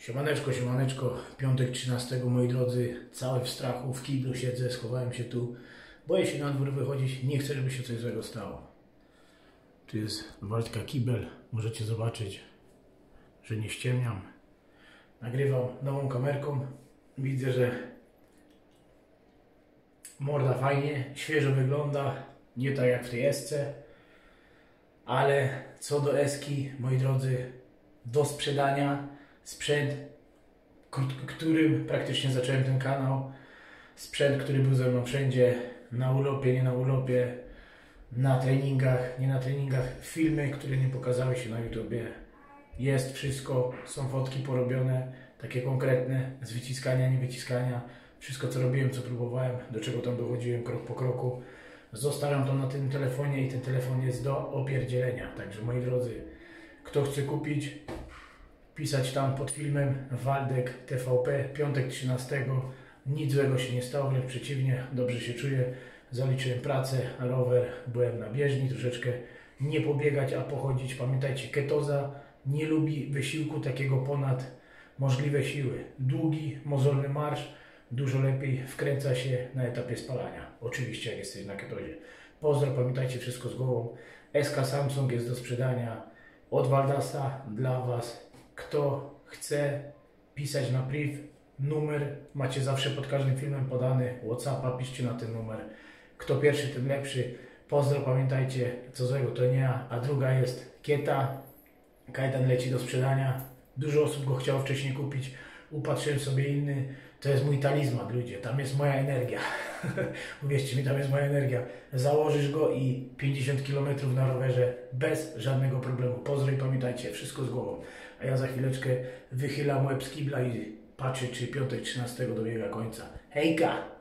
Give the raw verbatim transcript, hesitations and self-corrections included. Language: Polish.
Siemaneczko, siemaneczko, piątek trzynastego, moi drodzy, cały w strachu, w kiblu siedzę, schowałem się tu, boję się na dwór wychodzić, nie chcę, żeby się coś złego stało. Tu jest Waldka kibel, możecie zobaczyć, że nie ściemniam. Nagrywam nową kamerką, widzę, że morda fajnie, świeżo wygląda, nie tak jak w tej esce, ale co do eski, moi drodzy, do sprzedania sprzęt, którym praktycznie zacząłem ten kanał, sprzęt, który był ze mną wszędzie, na urlopie, nie na urlopie, na treningach, nie na treningach, filmy, które nie pokazały się na YouTubie. Jest wszystko, są fotki porobione, takie konkretne, z wyciskania, nie wyciskania, wszystko co robiłem, co próbowałem, do czego tam dochodziłem krok po kroku. Zostawiam to na tym telefonie i ten telefon jest do opierdzielenia. Także moi drodzy, kto chce kupić, pisać tam pod filmem Waldek T V P, piątek trzynastego, nic złego się nie stało, wręcz przeciwnie, dobrze się czuję, zaliczyłem pracę, rower, byłem na bieżni, troszeczkę nie pobiegać, a pochodzić. Pamiętajcie, ketoza nie lubi wysiłku takiego ponad możliwe siły. Długi, mozolny marsz dużo lepiej wkręca się na etapie spalania. Oczywiście, jak jesteś na ketozie. Pozdro, pamiętajcie, wszystko z głową. S K Samsung jest do sprzedania od Waldasa dla Was. Kto chce pisać na priv, numer macie zawsze pod każdym filmem podany, WhatsAppa, piszcie na ten numer. Kto pierwszy, tym lepszy. Pozdro, pamiętajcie, co złego to nie ja. A druga jest Kieta. Kajdan leci do sprzedania. Dużo osób go chciało wcześniej kupić. Upatrzyłem sobie inny. To jest mój talizman, ludzie. Tam jest moja energia. Uwierzcie mi, tam jest moja energia. Założysz go i pięćdziesiąt kilometrów na rowerze bez żadnego problemu. Pozdro i pamiętajcie, wszystko z głową. A ja za chwileczkę wychylam łeb z kibla i patrzę, czy piątek trzynastego dobiega końca. Hejka!